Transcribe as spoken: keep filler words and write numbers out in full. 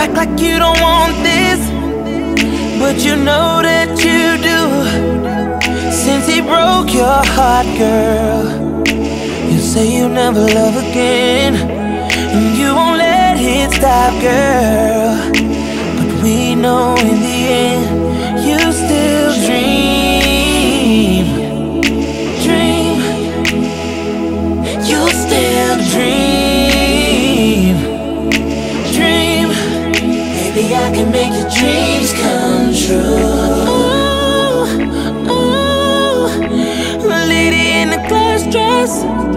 act like you don't want this, but you know that you do. Since he broke your heart, girl, you say you'll never love again, and you won't let it stop, girl. But we know in the end, you still dream, dream. You still dream, dream. Maybe I can make your dreams come true. Ooh, ooh. Lady in the glass dress,